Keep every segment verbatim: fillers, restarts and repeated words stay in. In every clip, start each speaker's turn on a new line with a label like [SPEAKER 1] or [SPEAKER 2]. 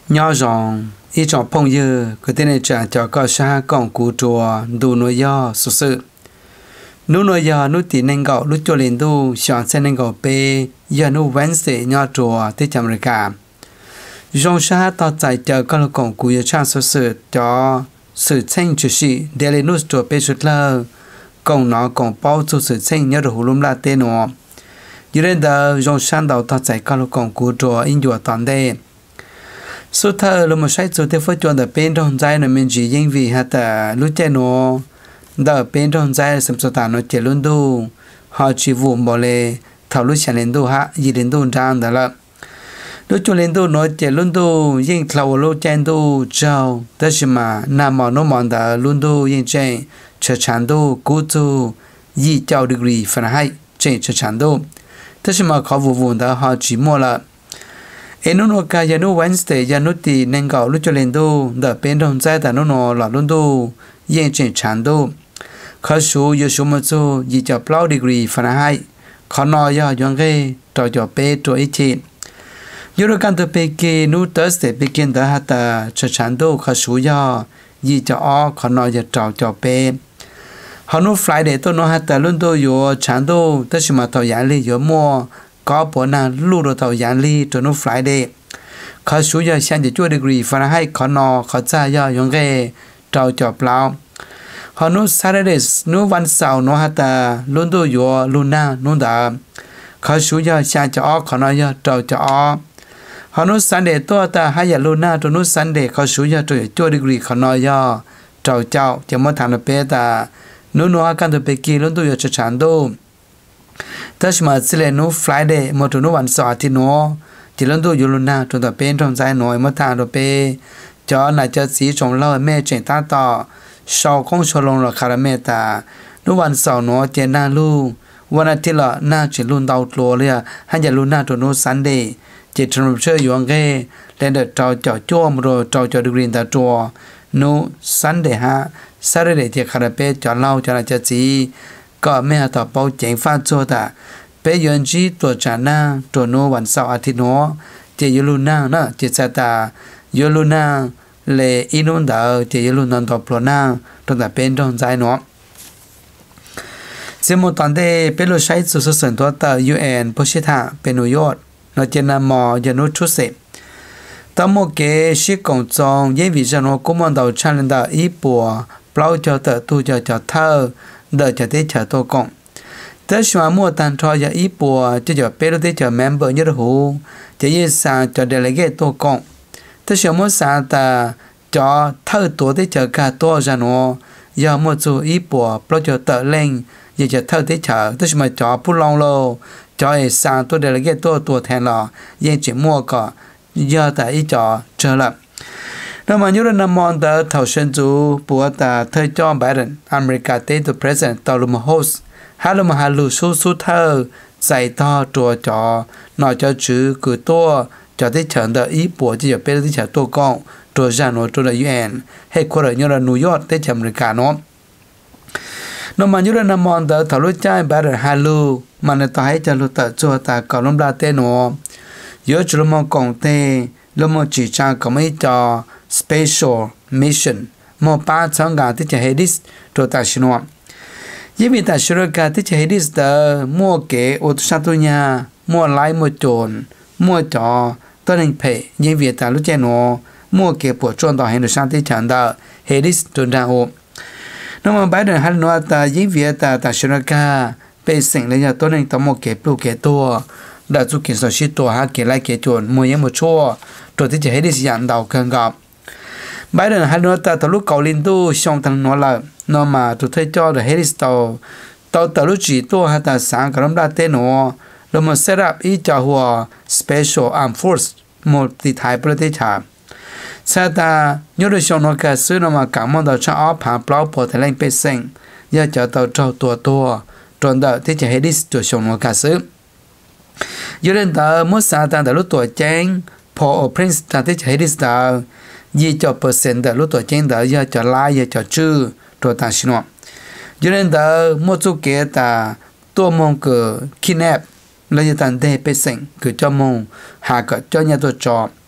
[SPEAKER 1] nhỏ rong ít chọn phong dư cái tên này trả cho có xa còn cú chùa đủ nuôi do sự sự nú nuôi do nú tỉ nên gạo nú cho lên tu chọn xe nên gạo pe giờ nú Wednesday nhỏ chùa tới chậm rồi cả rong xa tao chạy chờ có là còn cú giờ cha sự sự cho sự tranh chủ sĩ để lên nú chùa pe chút lơ còn nó còn bao nhiêu sự tranh nhớ được hồ lum la tên nó giờ đến đó rong xa đầu tao chạy có là còn cú chùa in chùa toàn đây số thơ là một sai số tiêu phật chọn ở bên trong trái là mình chỉ danh vì hạt à lúc chơi nó đỡ bên trong trái sầm số tàn nó chơi luôn đâu họ chỉ vụ bỏ lệ thảo lúc chạy lên đâu ha gì đến đâu trang đó là lúc cho lên đâu nó chơi luôn đâu danh thảo lúc chơi đâu trâu đó là mà nam mỏ nó mòn đó luôn đâu danh chơi chơi chán đâu cố tu gì trâu degree phần hai chơi chơi chán đâu đó là mà họ vụ vụ đó họ chỉ mua là em nó cái giờ nó Wednesday giờ nó thì nên gọi lúc cho lên đâu đợt bên trong trái ta nó nó là luôn đâu yên trên chán đâu khó số giờ số một số gì cho plow degree phần hai khó nói giờ những cái trò trò bé trò ít chuyện giờ nó cần từ bé kia nó Thursday bé kia đã hát ta cho chán đâu khó số giờ gì cho ó khó nói giờ trò trò bé họ nó Friday tôi nó hát ta luôn đâu giờ chán đâu tất nhiên mà tao giải lý giờ mua có bộ nào lưu đồ tàu giản ly cho nó Friday khó số giờ sang để chua degree phần hai khó nọ khó ra giờ những cái trâu chọc lao họ nó Saturday nóวันเสาร์nó hạt ta luôn đồ yo luna nó đã khó số giờ sang cho khó nọ giờ trâu cho họ nó Sunday to ta hai giờ luna cho nó Sunday khó số giờ cho chua degree khó nọ giờ trâu chào chỉ muốn thằng nó bé ta nó nó cần được bé kia luôn đồ yo cho chán đâu tất mà chỉ là nó Friday một trong nóวันเสาร์ที่nó chỉ lần đầu yêu na trong tập bên trong trái nói mà thằng đó pe cho là cho sĩ trong lâu mẹ chuyện ta tỏ sau không cho lòng là khá mẹ ta nóวันเสาร์nó chỉ na luวันอาทิตย์ละน่าchỉ luôn đauตัวเลยให้จะluôn na trong nó Sunday chỉ trong chơi yêu cái lên được trò trò chua mà rồi trò trò được riêng ta trò nó Sunday ha Saturday thì khá pe cho lâu cho là cho sĩก็แม่ต่อเป้าเจ๋งฟ้าโจตาเปยอนจีตัวจานาตัวโนวันเสาร์อาทิตย์โนเจยูลูนานะเจซาตายูลูนาเลอินุนดาเจยูลูนันตอปลนาตัวแต่เป็นตรงใจเนาะเสมุตอนเดเป็นลูกชายสุดสุดตัวตายูเอ็นพุชิตาเป็นนิวยอร์กเราเจนามอยานุชุเซตามโมเกชิกงจงเยวิจโนกุมันดาวชันดาอีปัวเปล่าเจอเตตูเจอเจอเธอđợi cho tới chờ tôi cộng tới xóa mua tàn cho giờ ít bùa cho giờ bé tới chờ member như hú chỉ như sao cho delegate tôi cộng tới xóa mua sao ta cho thơ tuổi tới chờ cả tôi ra nó giờ mua số ít bùa bao giờ tự lên giờ chờ thơ tới chờ tới xóa cho phun long lô cho ấy sao tôi delegate tôi tuổi thèn lò giờ chỉ mua cả giờ tại ít cho chờ lập那么有人那么的投身主不的推荐拜登，美国的的 president 到了么 host， 还了么还路苏苏头在到做着，那就只个多，就得成的一波就别的就多讲，做上我做的 U N， 还可能有人纽约的在美国喏。那么有人那么的投入在拜登还路，嘛呢到还在路的做的搞弄不的喏，有只么讲的，那么只讲个没叫。Special Mission một ba tháng gà tới chơi Hades rồi ta xin nói, vì vì ta xin nói gà tới chơi Hades đó mua cái ô tô sát nhà mua lái mua tròn mua trò tôi nên phải vì vì ta lúc chơi nó mua cái bộ tròn đó hay là sang tới chẳng đó Hades rồi ra ô, nhưng mà bây giờ hay nói ta vì vì ta ta xin nói gà bây giờ lấy ra tôi nên tao mua cái bộ cái tua đã chụp cái số shit tua ha cái lại cái tròn mua những một chỗ rồi tới chơi Hades dạng đầu cần gặp bây giờ hai đứa ta từ lúc cầu lên tu xong thằng nó là nó mà tụi thấy cho được hết tàu tàu từ lúc chỉ tu hai ta sáng cái đó tên nó rồi mà set up ý cho hòa special armed force một thì thái bờ thế chả sao ta nhớ được xong nó cả xứ nó mà cảm ơn tàu cho áo phá bao bỏ thái lên bê sinh giờ cho tàu trâu tua tua tròn đợi thế chả hết cho xong nó cả xứ giờ đến tàu muốn sao ta từ lúc tuổi chén Paul Prince ta thế chả hết tàu gì cho percent đó lúc tuổi trẻ đó giờ cho lại giờ cho chữ rồi ta xin nó cho nên đó một số cái ta tôi mong cái kidnap lấy giờ tận đây percent cứ cho mong hạ cái cho nhà tôi cho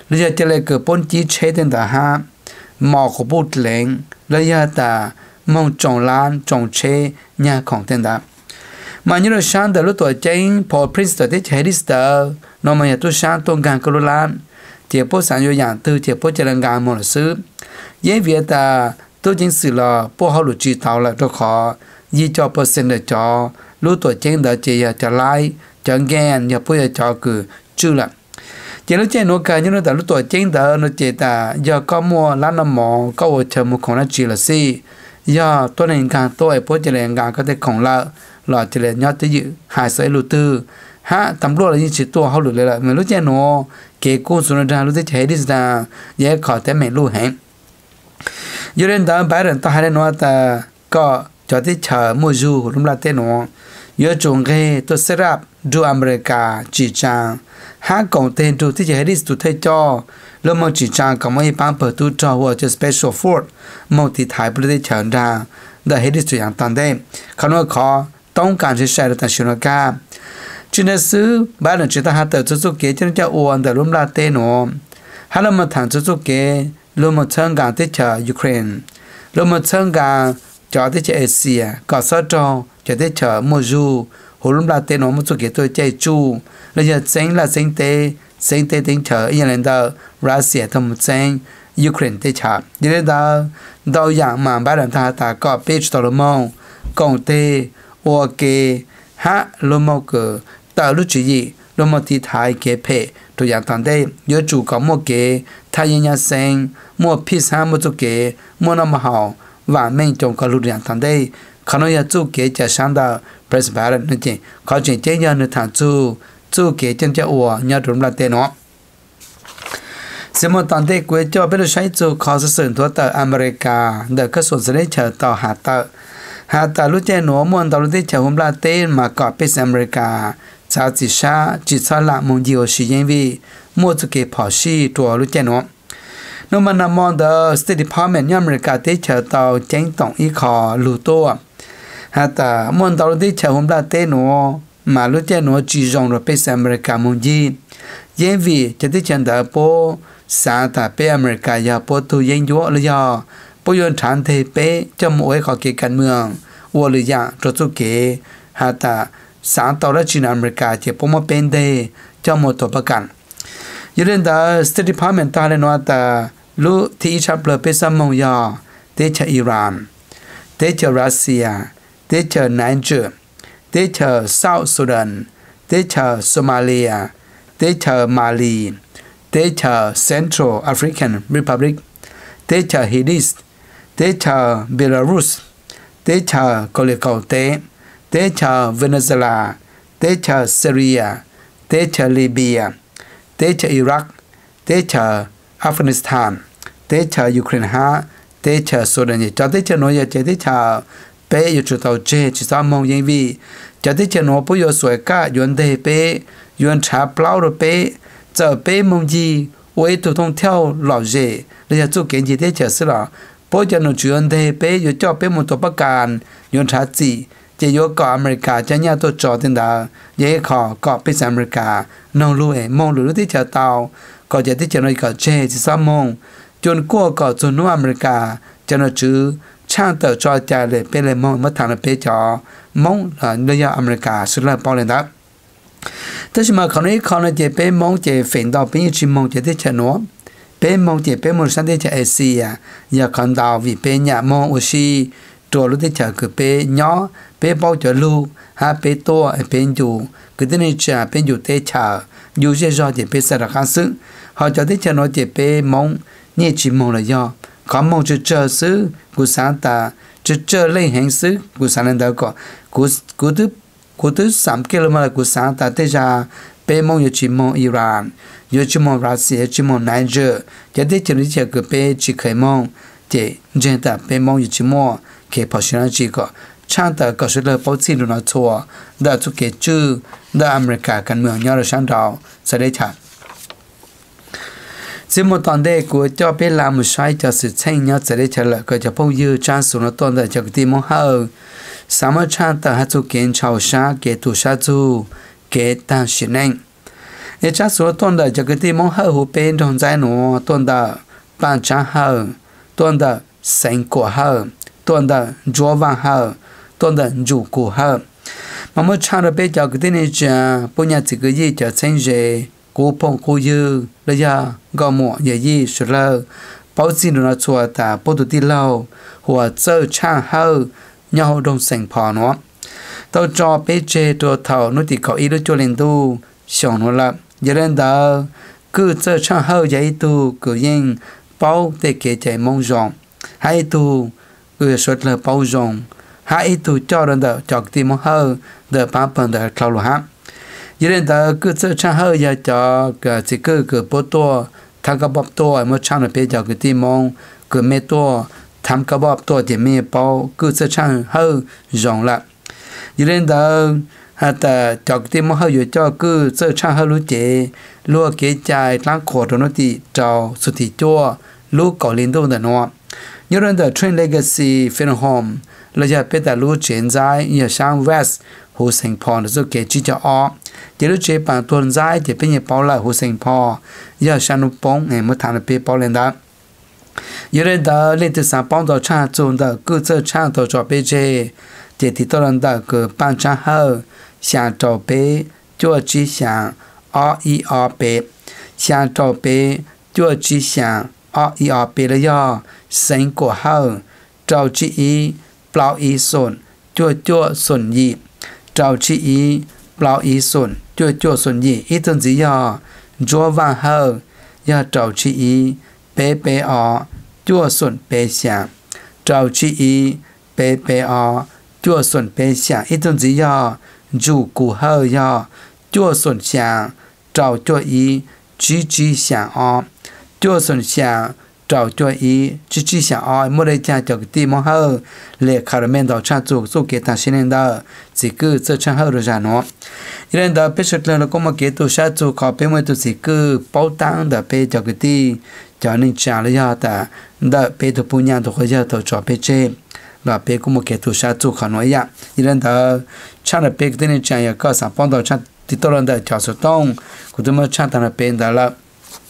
[SPEAKER 1] bây giờ chỉ là cái bốn chỉ chế đến đó ha mò của bút lệnh bây giờ ta mong trồng lan trồng chế nhàของtên đó mà như là sáng từ lúc tuổi trẻ Paul Prince tới chế đi sờ nó mà tôi sáng tôi càng có lan chỉ bố sản xuất dạng từ chỉ bố chỉ là càng một sự dễ việc ta tôi chính sự là bố họ lụt chỉ tàu là rất khó như cho percent để cho lúc tuổi trẻ đó chỉ là cho like cho ghen nhà bố cho cứ chưa là chỉ lúc trẻ nó cả như là lúc tuổi trẻ đó nó chỉ ta giờ có mua lá nó mỏ có ở chờ một con nó chỉ là gì giờ tôi nên càng tôi bố chỉ là càng có thể khổng lồ là chỉ là nhớ tới dự hai sợi lụt tư ha tầm lúc là như chỉ tôi họ lụt lại là mà lúc trẻ nó cái cô xuống ra lúc trẻ đi ra dễ khó té mẹ luôn hẹn giờ đến đó bài rằng ta hay nói ta có cho tới chờ mua du lúc là tên nó giờ trồng cái tôi set up du America chỉ trang ha còn tên du thì trẻ đi tụi thầy cho lúc mà chỉ trang có mấy bạn bờ tu cho hoặc cho special fort một thì thái bữa để chờ ra để hết đi tụi hàng tàn đây không nói khóต้องการใช้ใช้ในชีวิตการจุดซื้อบ้านหลังที่taหาแต่จุดเกจนจะอ้วนแต่ล้มลาเต้หนอหาเรามาถามจุดเกล้มมาเชิงการที่จะยูเครนล้มมาเชิงการจอที่จะเอเชียก่อสร้างจะที่จะโมจูหัวล้มลาเต้หนอมาจุดเกตัวใจจูแล้วจะเซ็งละเซ็งเตเซ็งเตถึงเฉยอย่างนั้นเดอรัสเซียทำเซ็งยูเครนที่ฉาบยังไงเดอเดาอย่างมาบ้านหลังที่taก็เปิดตลอดมองกองเตok ha lo mau cái tạo lúc gì lo mau thì thái cái phe tôi dạng thằng đây nhớ chủ có một cái thái nhà sen mua pizza mua chỗ cái mua nó mà hảo và mình trong cái lúc dạng thằng đây khả năng nhà chủ cái chỉ sang đó presbyterian nữa chứ có chuyện chế nhà nữa thằng chủ chủ cái chân chế ủa nhà đúng là tên nó xem một thằng đây quê cho biết là sai chủ có sự sản xuất tại America để các số sẽ chờ tàu hạ tàuหาตาลุเจนัวมวนตาลุเตเฉหุ่มลาเต้มาเกาะเป็นอเมริกาชาติชาจิตสละมงยิโอชิเยนวีมัวจุเกพอชีตัวลุเจนัวนมันนามอนเดอร์สเตทดีพาร์ตเมนต์อเมริกาเตเฉตาเจงตองอีคอลูโตหาตามวนตาลุเตเฉหุ่มลาเต้นัวมาลุเจนัวจีจงรเป็นอเมริกามงยิเยนวีจะได้เชิญดาโปสาตาเป็นอเมริกายาโปตุเยนยัวเลยาปุยนฐานเทเปจะมวยขอเกี่ยวกันเมืองวัวหรือยาโจตุเกหาตาสารต่อรัชนาอเมริกาเจ็บปมเป็นเดจะหมดตัวประกันยืนดาสเตทดีพาร์ตเมนต์ตาเลนวตาลูที่ชับเปลือกเป็นสมองยาเตชะอิหร่านเตชะรัสเซียเตชะไนจีเรียเตชะเซาท์ซูดานเตชะโซมาเลียเตชะมาลีเตชะเซ็นทรัลแอฟริกันริพับลิกเตชะฮิดิสเตชะเบลารุสเตชะโคลิโกเตเตชะเวเนซุเอลาเตชะซีเรียเตชะลิเบียเตชะอิรักเตชะอัฟกานิสถานเตชะยูเครนฮะเตชะซูดานจะเตชะโนยะจะเตชะเปยุจุตเอาเจจิสามองยังวีจะเตชะโนปุยสวยกะยวนเดเปยวนชาเปล่าเปจะเปมงจีไว้ตุทงเที่ยวหล่อเจแล้วจะจุเกนจีเตชะสิละพอจะหนุนชวนเทเปอยู่จอบเป็นมุตประการยนทัดจีจะยกเกาะอเมริกาจะเนี่ยตัวจอตินดาเย่ขอเกาะเป็นอเมริกานองรู้เอมองหรือที่จะเตาก็จะที่จะนอยเกาะเจจิสามงจนกัวเกาะจนนู้อเมริกาจะนจื้อช่างเตอจอใจเลยเป็นเลยมองมาทางเปจอมองเนื้ออเมริกาสุดละปอเลยนะแต่ชิมาเขาในเขาในจะเป็นมองจะฝืนต่อเป็นชิมองจะที่จะนัวเป็นมองเจ็บเป็นมองสันติจะเอเชียอยากขันดาววิเป็นอยากมองอุชีตัวรู้ที่จะคือเป็นย่อเป็นเป้าจะลูกหาเป็นตัวเป็นอยู่คือที่นี่จะเป็นอยู่เตชาอยู่เฉยๆจะเป็นสารคันซึ่งเขาจะที่จะน้อยจะเป็นมองนี่จิมองเลยย่อเขามองจะเจอซื้อกุศลตาจะเจอเล่ห์แห่งซื้อกุศลนั้นเดียวก็กุกุตุกุตุสามกิโลเมตรกุศลตาเตชาเป็นมองอยู่จิมองอิหร่าน有这么รัสเซีย这么南จีจะได้จะรู้จักกับเป้จีเคยมองเจเจนแต่เป้มองอยู่这么เคพอชนะจีก็ช่างแต่ก็สุดเลยพอซีดูน่าชัวได้ทุกเกจื้อได้อเมริกากันเมืองย่อระช่างดาวจะได้ชัดซึ่งเมื่อตอนเด็กกูจะเป็นลามุชัยจะสื่อเช่นย่อจะได้ชัดเลยก็จะพบยืดจานสุนทรได้จากที่มองหาสามารถช่างแต่หาทุกเกณฑ์ชาวชาเกตุชาจูเกตังชินัง e cha số tuần đời cho cái tim mong hơ hồ bên trong trái nó tuần đời ban trắng hơ tuần đời sinh của hơ tuần đời chúa vàng hơ tuần đời chủ của hơ mà mới cha được bây giờ cái tên này cha bây giờ chỉ cái gì cho sinh về cố phong cố dư bây giờ gom mỏ giờ gì sửa lơ bảo xin nó chùa ta bảo tụi đi lâu hoặc chơi cha hơ nhau đông sinh phò nó tao cho bây giờ đồ thầu nó thì có ý đồ cho lên tu xong nó là giờ lên đó cứ chơi cha hơ vậy tu cứ yên bảo để kể chạy mong rộng hai tu cứ xuất là bảo rộng hai tu cho lên đó cho cái mong hơ để bán phần để thâu lo ha giờ lên đó cứ chơi cha hơ giờ cho cái chỉ cứ cứ bảo to thằng cái bắp to mà cha nó bây giờ cái tim mong cứ mẹ to thằng cái bắp to thì mẹ bảo cứ chơi cha hơ rộng là giờ lên đó ha ta cho cái mong hơ cho cứ chơi cha hơ lúc chế lúc cái trái láng khổ rồi nó thì trâu sụt thì chua lúc có liên tục là nó nhớ đến the Train Legacy Funeral Home là giờ bây giờ lúc chuyển dài như sang West Hồ Sinh Pond rồi cái chỉ cho ó giờ lúc chế bằng tuần dài thì bây giờ bảo lại Hồ Sinh Pond giờ sang lúc bóng ngày mới thằng bị bảo lên đó giờ đến đó lên từ sáng bóng đó cha chôn đó cứ chơi cha đó cho bây giờ thì thì tôi lần đó cứ ban cha hơ sang cho bé cho chỉ sang R E R B sang cho bé cho chỉ sang R E R B là do sinh của hơ trâu chỉ ý bao ý xuân cho cho xuân gì trâu chỉ ý bao ý xuân cho cho xuân gì ít hơn gì do cho vàng hơ do trâu chỉ ý bé bé ở cho xuân bé sang trâu chỉ ý bé bé ở cho xuân bé sang ít hơn gì do chủ của hơ do cho xuân sang trâu cho ý chỉ chỉ sang ở cho xuân sang trâu cho ý chỉ chỉ sang ở mỗi day cha cho cái tim mong hơ lệ khả men đó cha chủ số kế ta xin lên đó chỉ cứ cho cha hơ rồi ra nó nên đó bây giờ là có một cái tổ cha chủ có bên ngoài tổ chỉ cứ bảo tàng đó bây giờ cái ti cho nên cha là do ta đó bây giờ bùn nhang tổ hơi giờ tổ cho bây giờ là bây có một cái tổ cha chủ khó nói ya nên đó cha là bây cái này cha ya có sản phẩm đó cha thì tôi là đó cho số đông của tôi mà cha ta là bên đó là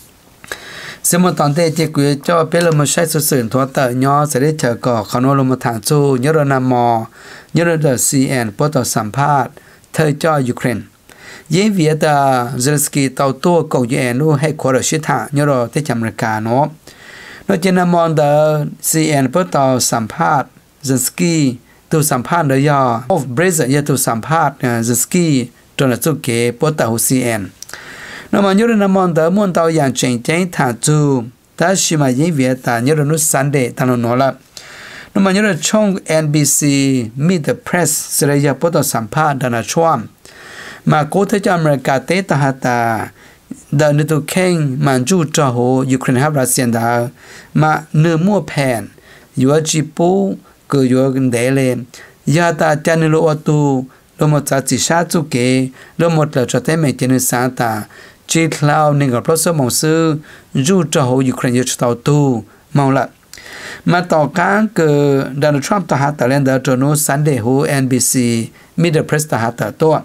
[SPEAKER 1] xem một toàn thể thì quý cho biết là một sai sự sự thoát tờ nhỏ sẽ để chờ cỏ khả năng là một thằng chú nhớ rồi nằm mò nhớ rồi the C N n bắt đầu sản phát thời cho Ukraine diễn việc là Zelensky tàu tua cầu U N nó hay qua được shit hạ nhớ rồi tới chậm là cả nó nó trên nằm mò the C N n bắt đầu sản phát Zelensky từ sản phát đó do of Brazil giờ từ sản phát Zelensky cho là chú kế bắt đầu C N nó mà nhớ đến năm mòn đó muốn tàu dạng chỉnh chỉnh thả chú ta chỉ mà diễn việc ta nhớ đến lúc Sunday ta nói là nó mà nhớ đến trong N B C Meet the Press sẽ là giờ bắt đầu sản phát Donald Trump mà cố thế cho America tế ta hạt ta đợt nữ tụ kênh mà chú cho hồ Ukraine hấp Russia đó mà nửa mua phèn vừa chỉ bố cứ vừa để lên giờ ta cho nên lộ tu lo một giá trị sát chú kế lo một là cho thấy mình trên sáng ta chỉ lao nên gặp số mong sư dù cho hồ Ukraine cho tàu tu mong là mà tàu cá cứ Donald Trump ta hát ta lên đó cho nó Sunday hồ N B C Meet the Press ta hát ta to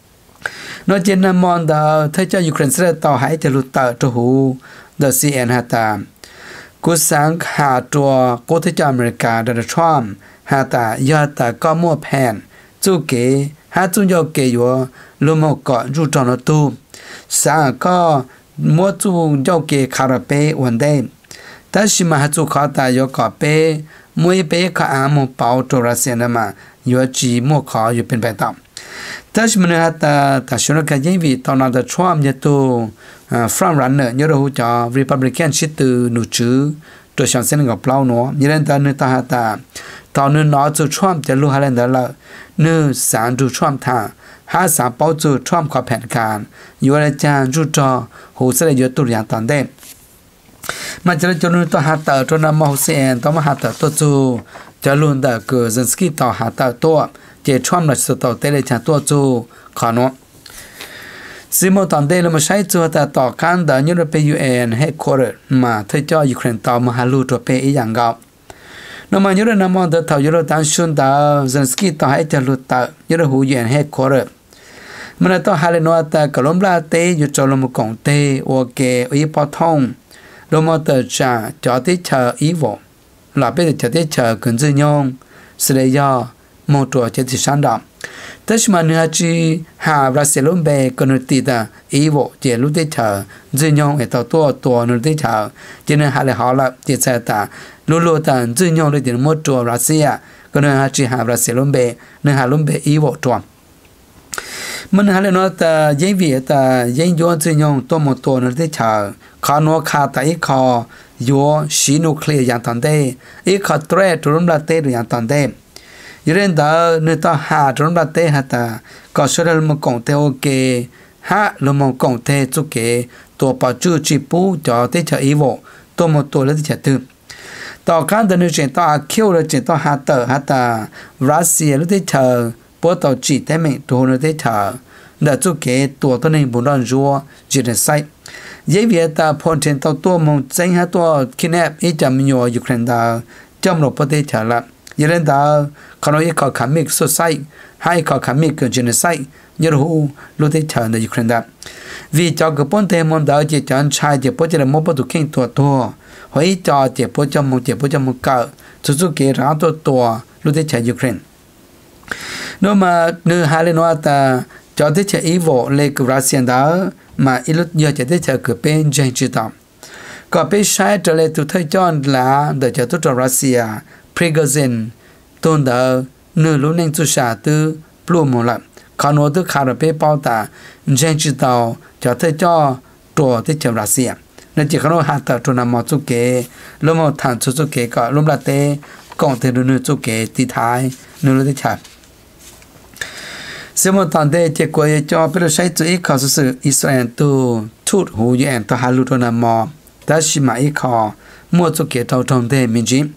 [SPEAKER 1] nó trên năm mòn đó thấy cho Ukraine sẽ tàu hãy cho lụt tờ cho hồ the C N hát ta cú sáng hạ trùa cố thấy cho America Donald Trump hát ta do ta có mua phèn chú kế hát chú do kế yo lo một cọ chú cho nó tu sáng có mua chú do kế khá là bé ổn định ta chỉ mà hát chú khó ta yo cọ bé mỗi bé khó ăn một bao trâu ra xem mà yo chỉ mua khó yo bên bên tạm ta chỉ mình hát ta ta xem cái gì vì tao nói là Trump như tu front runner nhớ đâu cho Republican chỉ từ nụ chữ rồi sáng xem gặp lâu nữa như nên ta nên ta hát ta tao nên nói cho Trumpจะรู้อะไรนั่นแหละนึกสารดู Trump ท่าหาสารป้อจู Trump ขอแผนการอยู่อะไรจานจูจอหูเสด็จยศตัวอย่างตอนเด่นมันจะจนตัวหาต่อจนนำมาหูเสียนต้องมาหาต่อตัวจูจะลุ้นแต่เกิด Zelensky ต่อหาต่อตัวเจ้า Trump น่ะสุดต่อเตเลยจานตัวจูขอเนาะซิโมตอนเด่นเรามาใช้ตัวแต่ต่อการเดินยุโรป U N headquarter มาเทจ่อยูเครนต่อมาหาลูตัวเปอีอย่างเก่าnó mà nhớ đến năm mòn đó thầu nhớ đến tan xuân đó Zelensky tao hãy cho lụt tao nhớ đến hữu diện hết khó rồi mình to hai lần nói ta cả lốm la tê dù cho lốm một cổng tê ok ý bao thông lốm một tờ trả cho tết chờ ý vô là bây giờ cho tết chờ cần dư nhông sự đây do một chỗ cho thì sáng đậm tất mà nữa chỉ hà và sẽ lốm bè cần được tịt à ý vô chỉ lúc tết chờ dư nhông để tao tua tua nữa tết chờ cho nên hai lần họ là chỉ sẽ ta lúc lúc ta dư nhông để tiền một chỗ và sẽ cần được chỉ hà và sẽ lốm bè nên hà lốm bè ý vô tròn mình hay là nói ta giấy việt ta giấy vô chỉ nhung tôi một tuần nữa tới chờ khó nó khá tại khó vô xí nuclear dạng toàn thế ít khó tre trốn ra tê được dạng toàn thế giờ đến đó người ta hạ trốn ra tê hả ta có số là một công tê ok hạ là một công tê chút kế tôi bảo chú chỉ bù cho tới chờ ý vô tôi một tuần nữa tới chờ tư tao khán đến nơi chuyện tao kêu là chuyện tao hạ tờ hạ ta Russia lúc tới chờ bố tàu chỉ thế mình đồ nó thế thở đã chú kế tổ tôi nên muốn đòn rùa chỉ để sai giấy việt ta phong trên tàu tua mong danh hát tua kidnap ít chậm nhỏ Ukraine ta trong một bữa thở là giờ đến ta còn nói có khám mic số sai hay có khám mic cái chuyện sai nhớ hú lúc thế thở tại Ukraine ta vì cho cái bốn thế mong đó chỉ chọn trai chỉ bố chỉ là một bữa tụ kinh tua tua hỏi cho chỉ bố cho một chỉ bố cho một cỡ chú chú kế ra tua tua lúc thế thở Ukraine nếu mà nữ hai lần nói ta cho tới chơi ý vô lấy cái Russian đó mà ít lúc giờ cho tới chơi cái bên trên chỉ tạm có bên sai trở lại từ thời John là để cho tôi cho Russia Prigozhin tôn đó nữ lúc nên chú sa từ plum một lần còn nói từ khá là bên bao ta trên chỉ tàu cho tới cho tổ tới chơi Russia nên chỉ có nói hạt tàu cho nằm một chút kế lúc một thằng chút chút kế có lúc là té còn thêm nữ chút kế thì thái nữ lúc tới chơi xem một tuần đây chỉ có cho biết là sai chữ khó sự Israel tu thút hú yên tu halu tu nam mò ta chỉ mà ít khó mua cho kế tàu trong đây mình chỉ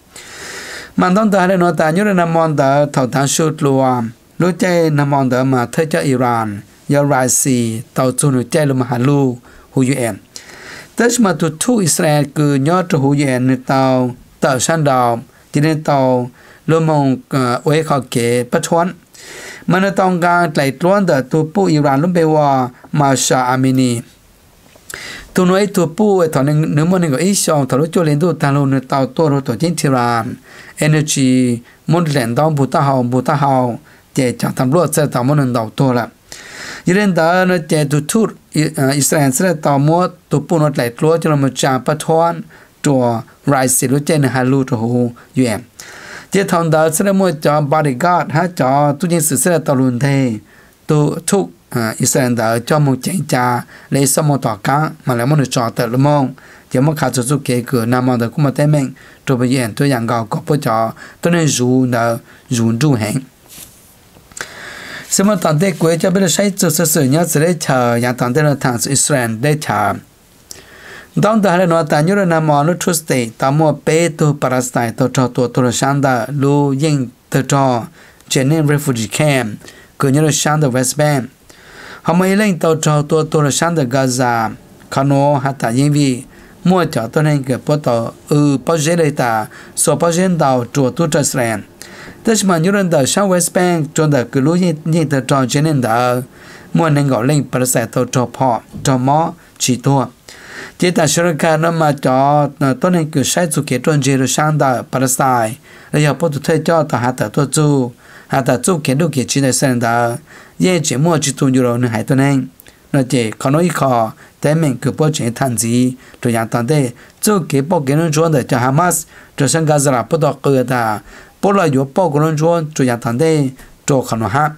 [SPEAKER 1] mà當ta喺度ta nhớ là nam mòn ta thầu tháng suốt luôn lúc chơi nam mòn ta mà thấy cho Iran do Russia tàu tu lúc chơi luôn mà halu hú yên ta chỉ mà tu thu Israel cứ nhớ cho hú yên người tàu tàu sang đào cho nên tàu luôn mong uế khó kế bắt thoátมันต้องการไล่ล้วนแต่ตัวผู้อิหร่านล้มไปว่ามาชาอามินีตัวน้อยตัวผู้ไอ้ตอนนึงนึกมันก็อีชองตอนรู้โจเลนตัวตาลุนตาวตัวรู้ตัวจินทิรานเอเนอร์จีมันแหลนดาวบุตรเฮาบุตรเฮาเจจากตำรวจเสร็จตาวมันดาวตัวละยันดาเนเจตุทุรอิสราเอลเสร็จตาวมัวตัวผู้นไล่ล้วนจนมันจางปะทวนตัวไรสิรู้เจนฮาลูตัวหูยูเอ็มเจ้าทองดาวเสด็จมวยจอบริการดฮะจอตุจินสื่อเสด็จตลุนเทตัวทุกอิสราเอลดาวจอมงเจงจาเลยสมต่อก้ามาแล้วมันจอแต่ละมองเดี๋ยวมันขาดจุดสุดเกี่ยวกับนามองแต่กุมาเต้เมงตัวไปเย็นตัวอย่างเก่าก็พอจอตัวนี้รู้ดาวรู้ดูแห่งสมัยตอนเด็กกูจะเป็นใช้จุดสื่อเนี่ยจะได้เชออย่างตอนเด็กเราทางอิสราเอลได้เชอ当代的诺丹有人那么路出世，他们被都巴勒斯坦都找多多的乡的路因的找，今年 refugee camp， 个人的乡的 West Bank， 他们一人都找多多的乡的 Gaza， 可能还打因为莫找到那个报道，呃，报纸里的所报现到做多这事人，但是嘛，有人的乡 West Bank 做的个路因因的找今年的，莫能够令巴勒斯坦都找跑找毛许多。chỉ ta sẽ ra nó mà cho tôi nên cứ sai chủ kế tuần chế rồi sang đó Palestine rồi giờ bắt đầu thấy cho ta hạt ta tu hạt ta tu kế đâu kế chỉ là sang đó giờ chỉ mua chỉ tu nhiều rồi hay tôi nên nó chỉ có nói khóแต่mình cứ bắt chuyện thành gì rồiอย่างตอนนี้tu kế bắt kế nó chuẩn để cho Hamas rồi sang Gaza là bắt đầu cứ ta bắt đầuอยู่bắt kế nó chuẩn rồiอย่างตอนนี้choเขาnó hát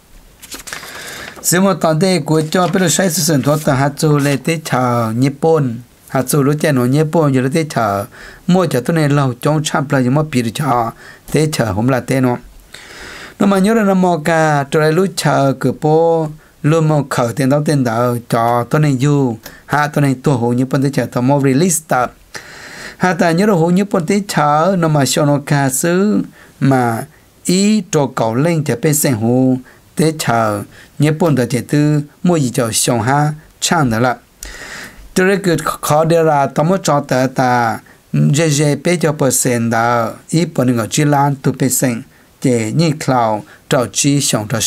[SPEAKER 1] ซึ่งตอนเด็กกูจะไปใช้สิ่งที่ต่างหากจูเลยที่ชาวญี่ปุ่นหากจูรู้จักหนูญี่ปุ่นอยู่ที่ชาวมั่วจากตัวนี้เราจงชับเลยยังไม่ปีชาที่ชาวผมละเต้นว่าน้ำมันย้อนน้ำมันกาตัวรู้ชาวคือโป้รู้มันเขาเต้นต้องเต้นดาวจอตัวนี้อยู่หาตัวนี้ตัวหูญี่ปุ่นที่ชาวตัวมันรีลิสต์หาแต่ย้อนหูญี่ปุ่นที่ชาวน้ำมันชนกาซื้อมาอีตัวเก่าเล่งจะเป็นเส้นหูđể chờ nhớ bốn đời trẻ tư mua gì cho xong ha chăng đó là tôi rất cứ khó để ra tóm cho ta ta dễ dễ bé cho percent đó ít bốn người chỉ lan tu percent để như cloud trao chi xong cho sau là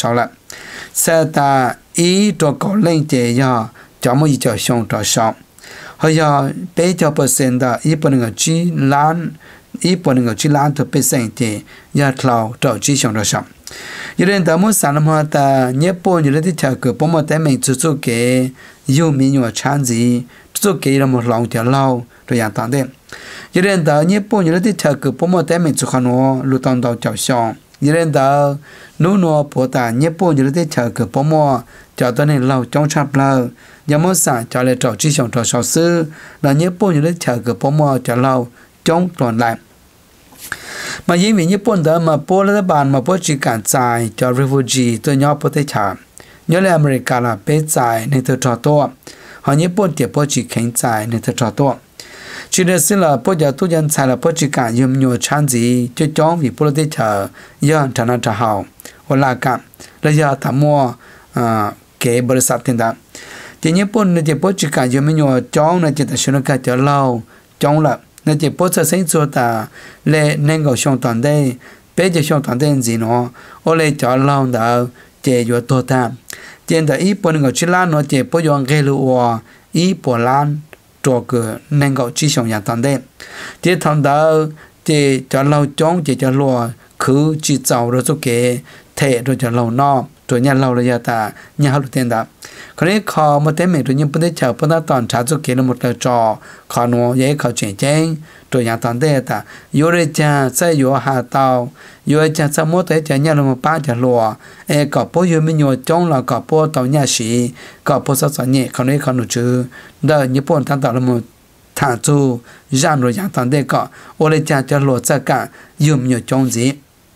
[SPEAKER 1] sẽ ta ý cho có lên chế ya cho mỗi cho xong cho xong hay ya bảy cho percent đó ý phần người chỉ lan ý phần người chỉ lan cho percent chế ya thầu cho chỉ xong cho xong như thế đó mỗi sản phẩm ta nhớ bốn như thế theo cái bốn mươi tám mình chú chú cái yêu mình nhiều chán gì chú cái là một lòng cho lâu rồi dạng tạm đấy như thế đó nhớ bốn như thế theo cái bốn mươi tám mình chú khăn nó lưu thông到脚上như thế đó nếu nó bỏ ta nhớ bốn như thế theo cái bốn mươi cho tới nên lâu trong chập lâu nhà mỗi sản cho lại trò chỉ xong trò sáu sư là nhớ bốn như thế theo cái bốn mươi cho lâu trong toàn lại màยิ่งมีญี่ปุ่นเดิมมาพวกรัฐบาลมาพวกจีการจ่ายจอ refugee ตัวย่อประเทศชาติย้อนเลยอเมริกาละเป้จ่ายในเธอทอตัวหอญี่ปุ่นเดี๋ยวพวกจีแข็งจ่ายในเธอทอตัวชีเดสิละพวกจะตุยันจ่ายละพวกจีการยืมโยชันจีจะจ้องวิประเทศชาติย้อนฐานะจะหาเวลากันระยะทั้งหมดอ่าเก็บบริษัทที่นั้นที่ญี่ปุ่นในที่พวกจีการยืมโยจ้องในจิตชนกันจะเล่าจ้องละ那就不是生做的，来能够相当的，别就相当的人喏，我来找老的，这有多大？现在一般能够去拉喏，这不用给了我，一波拉做个能够去相相当的，这谈到这叫老中，这叫老，去去找了做给，睇了叫老孬。ตัวนี้เราเลยตาเนี่ยเขาเต็มดาคนนี้ขอมาเต็มตัวนี้ปุ่นได้เจอปุ่นได้ตอนชาจุเกลหมดเลยจอขอหนูยัยเขาเจ๋งเจ๋งตัวอย่างตอนเด็ดตาอยู่เลยจ้าใส่อยู่หาเตาอยู่จ้าสมมติแต่จะเนี่ยเรามาป้าจะรัวเอก็พออยู่ไม่อยู่จ้องเราก็พอตอนเนี่ยสีก็พอสักสักเนี่ยคนนี้เขาหนูชื่อเดินญี่ปุ่นตั้งแต่เรามาทางจูย่านเราอย่างตอนเด็กก็โอเลยจ้าจะรัวสักกันอยู่ไม่อยู่จ้องจี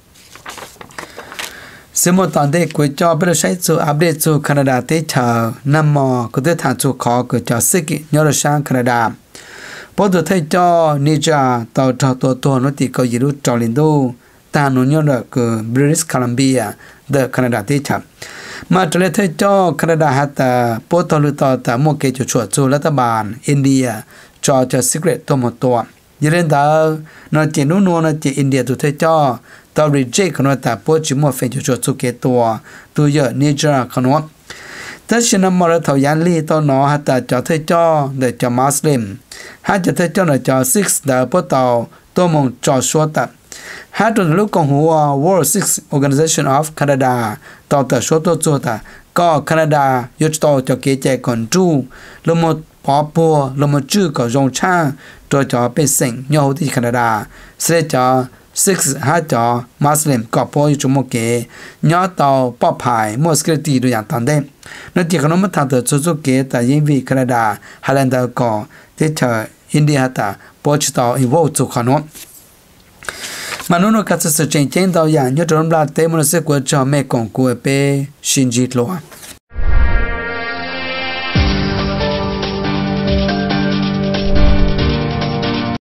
[SPEAKER 1] สมมติตอนเด็กกูจะไปใช้จูอัปเดตจูแคนาดาที่เธอนำมาก็ได้ทางจูขอกูจะสิกิยอดช่างแคนาดาพอตัวเธอจอนิจาต่อตัวตัวตัวนุติก็ยิรุจอลินดูตาหนุนยอดก็บริติชโคลัมเบียเดอะแคนาดาที่เธอมาตัวเธอจอแคนาดาฮัตตาพอตัวลุต่อแต่โมเกจุชัวจูรัฐบาลอินเดียจอจะสิเกตตัวหมดตัวยืนดาวนอเจนุนวนอเจอินเดียตัวเธอจอตอนรีเจคขนวดแต่พวกจิมัวเฟนจุดสุเกตัวตัวเยอะนิจราขนวดถ้าฉันมรดกยันลีตอนนอฮัตตาจอเทจอเดจอมัสลิมฮัตจะเทจอเดจอซิกส์เดอพวกต่อตัวมงจอชัวตัดฮัตตัวลูกของหัว World Six Organization of Canada ต่อแต่ชัวตัวชัวตัดก็แคนาดายุติต่อจะเกจแจก่อนจูลมดพอปัวลมดจื้อก็รงช่างตัวจอเป็นสิ่งยอดที่แคนาดาเสด็จจอsix ห้าจอมุสลิมก็พออยู่จุมเกยอดต่อปอภายมอสกตีดูอย่างตันเดนั่นที่ขนมทางตัวจุจุเกแต่ยิ่งวิแคนาดาฮอลแลนด์ก็ที่เธออินเดียตาพอจะต่ออีโวจุขนมมันนู้นก็จะสื่อเจนเจนต่ออย่างยอดรวมลาเตมันเสกว่าจะไม่กงกูเปชินจิตลัว